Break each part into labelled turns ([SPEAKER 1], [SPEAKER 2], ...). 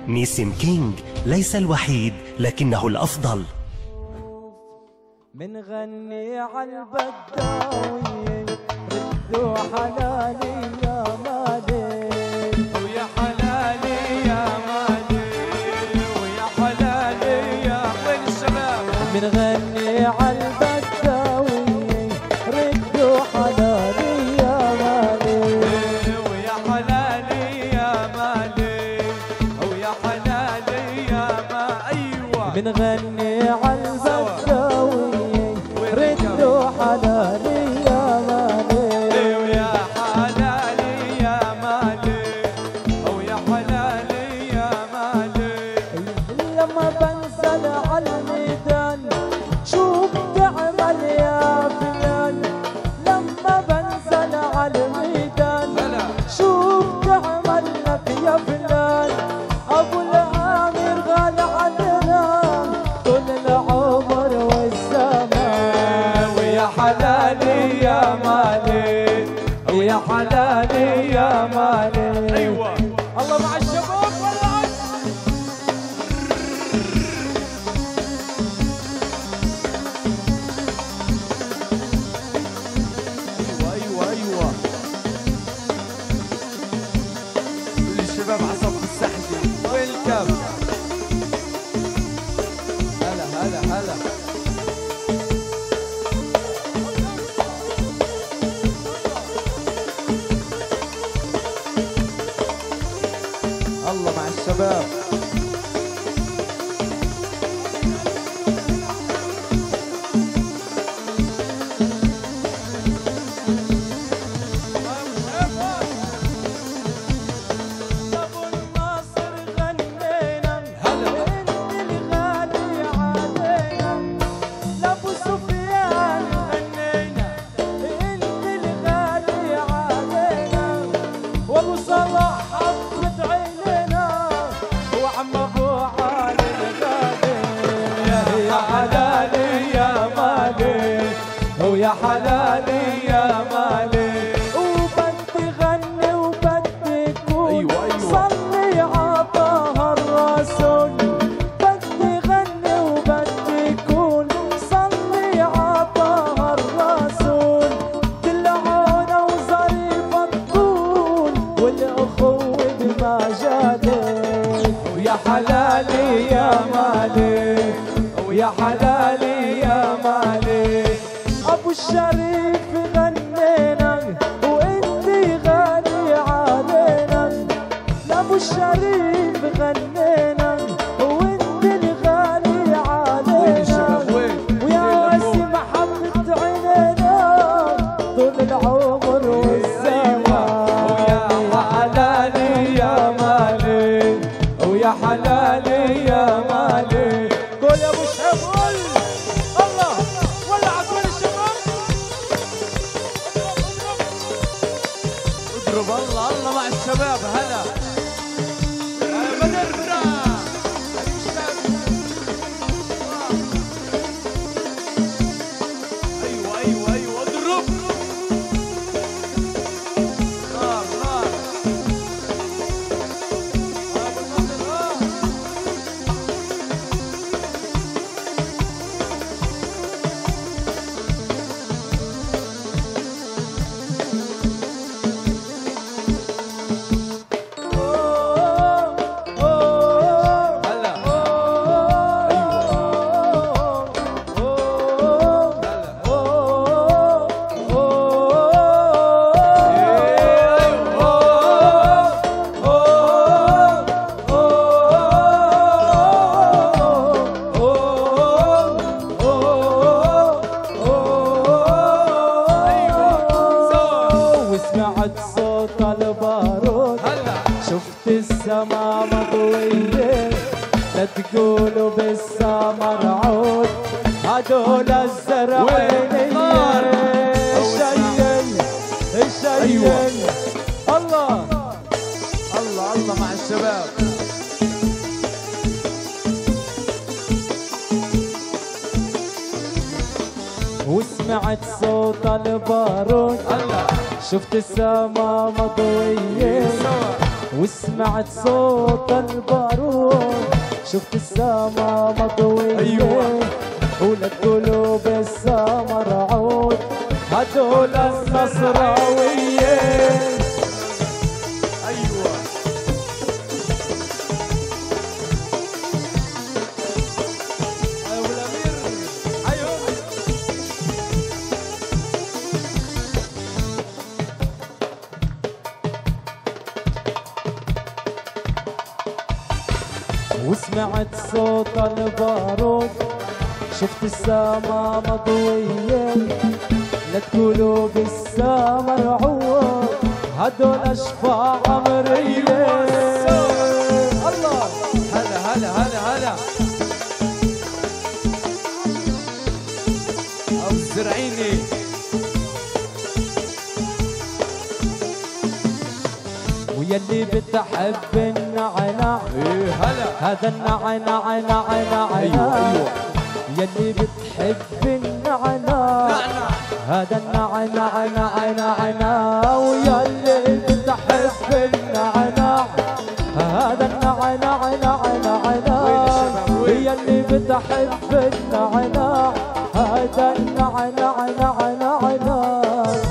[SPEAKER 1] نيسم كينج ليس الوحيد لكنه الأفضل.
[SPEAKER 2] من غني عالبداوية ردوا حلالي يا مالي
[SPEAKER 3] ويا حلالي يا مالي ويا حلالي يا وين الشباب.
[SPEAKER 2] من غني عالبداوية ردوا حلالي يا مالي
[SPEAKER 3] ويا حلالي يا مالي ويا حلالي يا ما. أيوة
[SPEAKER 2] من غني عالبداوية ردوا حلالي يا مالي
[SPEAKER 3] ويا حلالي يا مالي ويا حلالي يا مالي.
[SPEAKER 2] لما بنزل عالميدان شو بتعمل يا فلان. لما بنزل عالميدان شو بتعمل لك يا فلان. ابو الامير غالي علينا طول العمر والزمان.
[SPEAKER 3] ويا حلالي يا مالي ويا حلالي يا مالي. أيوة الله مع الشباب والله. أيوة أيوة كل الشباب على صف السحجة. ويلكم. هلا هلا هلا. الله مع الشباب.
[SPEAKER 2] ابو الناصر غنينا هلا انت الغالي علينا. لابو سفيان غنينا انت الغالي علينا. وابو صلاح حطت عينينا وعم ابو علي الغالي.
[SPEAKER 3] يا حلالي يا مالي ويا حلالي يا مالي.
[SPEAKER 2] وبدي غني وبدي كون
[SPEAKER 3] أيوة أيوة.
[SPEAKER 2] صلي عطاها الرسول. بدي غني وبدي كون صلي عطاها الرسول. دلعونا وظريفة تكون والاخوة بمجالي.
[SPEAKER 3] ويا حلالي يا مالي ويا حلالي يا مالي.
[SPEAKER 2] ابو الشريف غنينا وانتي غالي علينا. لابو الشريف غنينا وانتي الغالي علينا. ويا واسي محبة عينينا طول العمر والزمان.
[SPEAKER 3] ويا حلالي يا مالي ويا حلالي يا مالي.
[SPEAKER 2] قول يا ابو شهاب قول. الله ولع كل الشباب.
[SPEAKER 3] اضرب الله الله مع الشباب. هلا بدر ايوه ايوه ايوه اضرب. نار نار.
[SPEAKER 2] وسمعت صوت البارود شفت السما مضوية. لا تقولوا بالسما رعود هدول الزرعينية. الشيء الله
[SPEAKER 3] الله الله مع الشباب.
[SPEAKER 2] وسمعت صوت البارود شفت السما مضوية.
[SPEAKER 3] وسمعت صوت البارود، شفت السما مضوية.
[SPEAKER 2] أيوة.
[SPEAKER 3] وللقلوب السما رعود، هدول النصراوية.
[SPEAKER 2] ايوه ابو الامير. ايوه
[SPEAKER 3] وسمعت صوت البارود، شفت السما مضوية. للقلوب السما رعود، هدول أشفاع عمرية. الله
[SPEAKER 2] هلا هلا هلا هلا ابو الزرعيني.
[SPEAKER 3] ويلي بتحب النعناع،
[SPEAKER 2] ايه هلا.
[SPEAKER 3] هذا النعناع نعناع.
[SPEAKER 2] ايوه
[SPEAKER 3] يلي بتحب النعناع،
[SPEAKER 2] نعناع.
[SPEAKER 3] هذا النعناع نعناع. ويلي بتحب النعناع، هذا النعناع نعناع.
[SPEAKER 2] وين الشباب وين؟
[SPEAKER 3] يلي بتحب النعناع، هذا النعناع نعناع.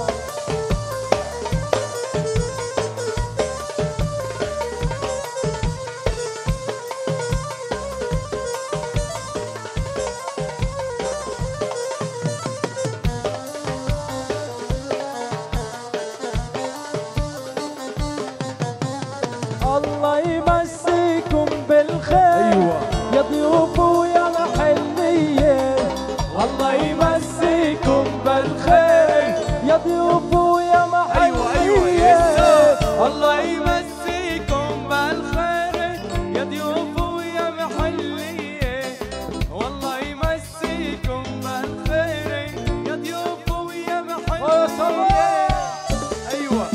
[SPEAKER 3] الله يمسيكم بالخير.
[SPEAKER 2] أيوة.
[SPEAKER 3] يا ضيوف ويا محلية، الله يمسيكم بالخير. يا ضيوف ويا محلية.
[SPEAKER 2] ايوه يسا. الله يمسيكم بالخير يا ضيوف ويا محلية. والله يمسيكم بالخير يا ضيوف ويا محلية. ايوه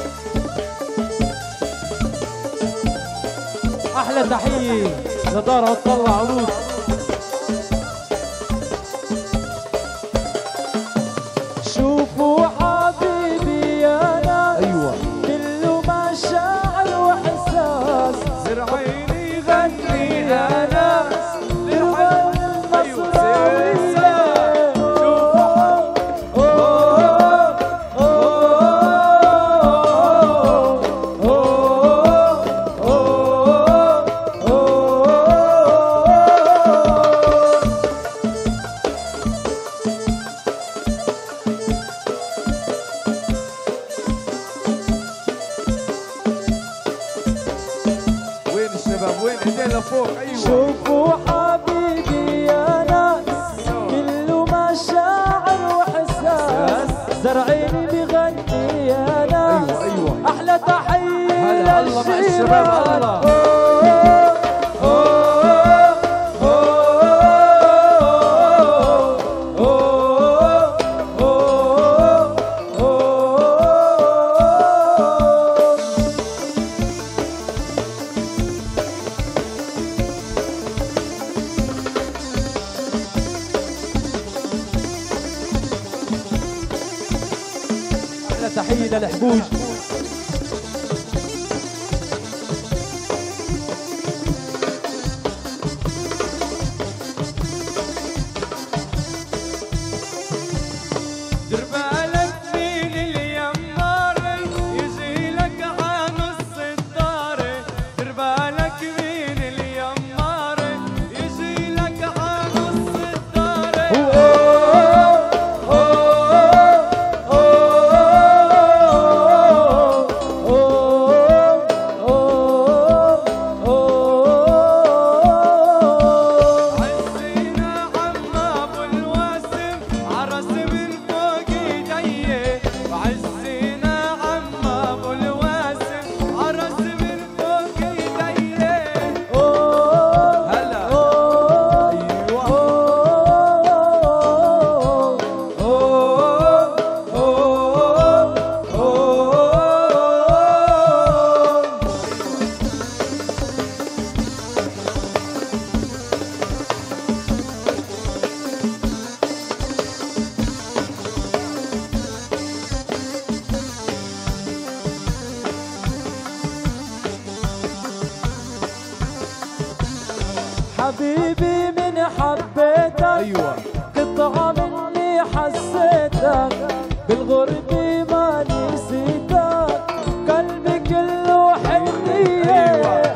[SPEAKER 3] أحلى تحية لدار وتطلع عروض. شوفوا حبيبي يا ناس،
[SPEAKER 2] ايوه
[SPEAKER 3] كله مشاعر وإحساس.
[SPEAKER 2] زرعيني غني يا ناس
[SPEAKER 3] لغة النصراوية.
[SPEAKER 2] وين الشباب وين؟ ايدينا لفوق. ايوه
[SPEAKER 3] شوفوا حبيبي يا ناس، كله مشاعر وإحساس. زرعيني بغني يا ناس.
[SPEAKER 2] أيوة، أيوة.
[SPEAKER 3] أحلى تحية
[SPEAKER 2] هلا الله مع الشباب. الله
[SPEAKER 3] أحلى تحية للحبوج.
[SPEAKER 2] دير بالك مين اليمار يجي لك على نص الدار. دير بالك مين اليمار يجي لك على نص الدار.
[SPEAKER 3] حبيبي من حبيتك
[SPEAKER 2] ايوه
[SPEAKER 3] قطعة مني حسيتك بالغرب ما نسيتك قلبي كله حنية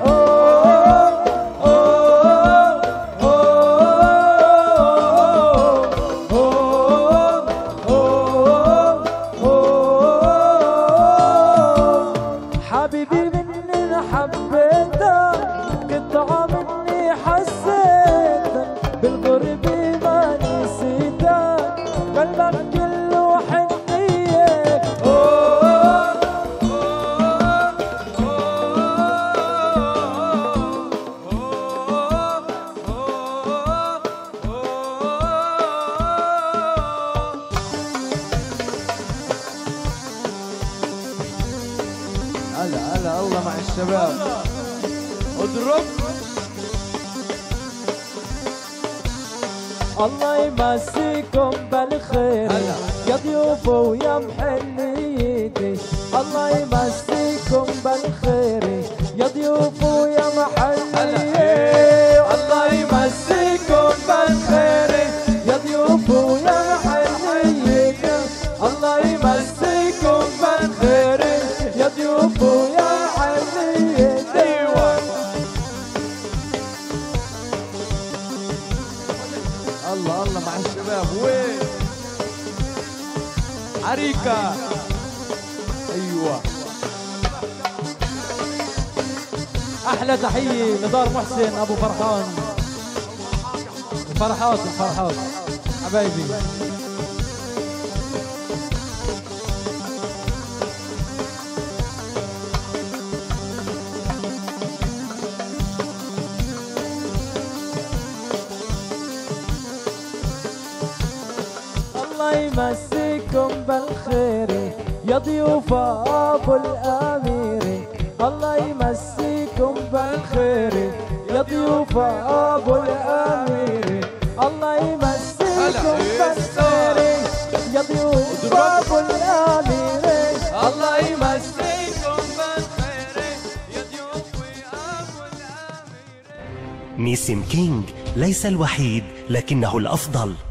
[SPEAKER 3] حبيبي من حبيتك قطعة مني حسيتك بالغرب ما نسيتك قلبك كله حنية
[SPEAKER 2] هلا هلا الله مع الشباب اضرب.
[SPEAKER 3] الله يمسيكم بالخير
[SPEAKER 2] هلا.
[SPEAKER 3] يا ضيوف ويا محليتي الله يمسيكم بالخير يا ضيوف ويا محليتي الله يمسيكم بالخير يا ضيوف ويا محليتي الله يمسيكم بالخير يا ضيوف ويا محليتي
[SPEAKER 2] ايوه الله الله مع الشباب. وين عريكة؟ ايوه
[SPEAKER 3] احلى تحيه لدار محسن ابو فرحان الفرحات حبايبي. الله يمسيكم بالخير يا ضيوف ابو الامير الله يمسيكم بالخير يا ضيوف ابو الامير الله يمسيكم بالخير يا ضيوف ابو الامير الله يمسيكم بالخير يا ضيوف ابو الامير.
[SPEAKER 1] نيسم كينج ليس الوحيد لكنه الأفضل.